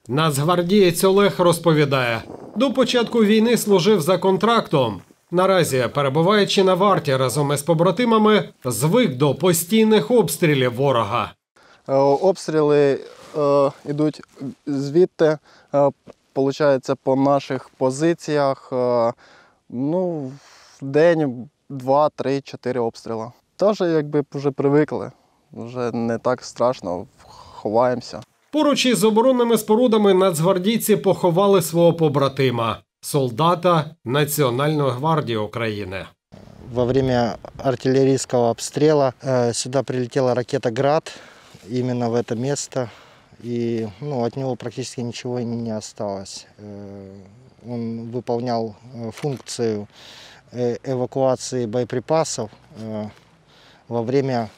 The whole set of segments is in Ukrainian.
Нацгвардієць Олег розповідає, до початку війни служив за контрактом. Наразі, перебуваючи на варті разом із побратимами, звик до постійних обстрілів ворога. Обстріли йдуть звідти, виходить, по наших позиціях, в день 2, 3, 4 обстріли. Теж якби вже привикли, вже не так страшно, ховаємося. Поруч із оборонними спорудами нацгвардійці поховали свого побратима – солдата Національної гвардії України. Во время артиллерийского обстрела сюда прилетела ракета «Град», именно в это место, и от него практически ничего не осталось. Он выполнял функцию эвакуации боеприпасов во время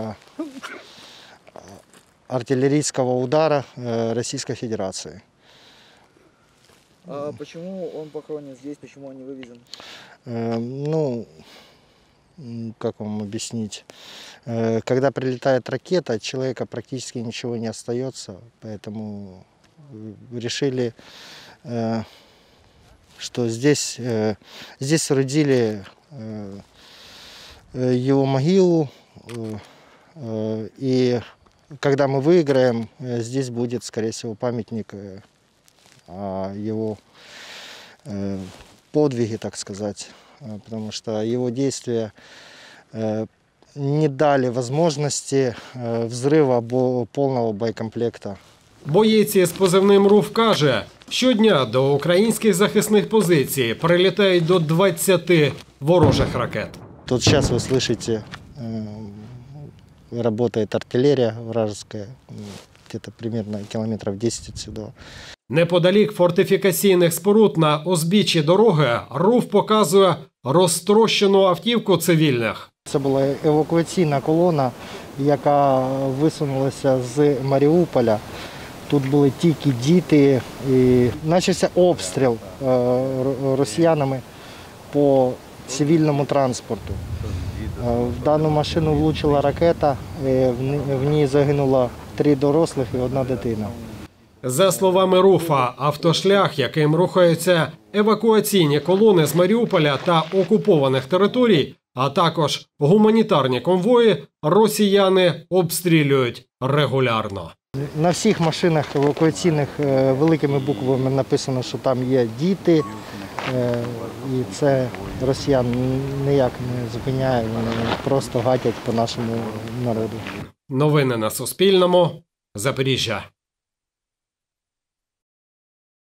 артиллерийского удара Российской Федерации. А почему он похоронен здесь, почему он не вывезен? Как вам объяснить? Когда прилетает ракета, от человека практически ничего не остается, поэтому решили, что здесь соорудили его могилу, и когда мы выиграем, здесь будет, скорее всего, памятник о его подвиге, так сказать, потому что его действия не дали возможности взрыва полного боєкомплекта. Боєць із позивним «РУФ» каже, щодня до українських захисних позицій прилітають до 20 ворожих ракет. Тут сейчас вы слышите, работает артиллерия вражеская, где-то примерно километров 10 отсюда. Неподалік фортифікаційних споруд на узбіччі дороги РУФ показує розтрощену автівку цивільних. Це була евакуаційна колона, яка висунулася з Маріуполя. Тут були тільки діти. І почався обстріл росіянами по цивільному транспорту. В дану машину влучила ракета, в ній загинуло 3 дорослих і 1 дитина. За словами РУФа, автошлях, яким рухаються евакуаційні колони з Маріуполя та окупованих територій, а також гуманітарні конвої, росіяни обстрілюють регулярно. На всіх машинах евакуаційних великими буквами написано, що там є діти, і це росіян ніяк не зупиняє, вони просто гатять по нашому народу. Новини на Суспільному. Запоріжжя.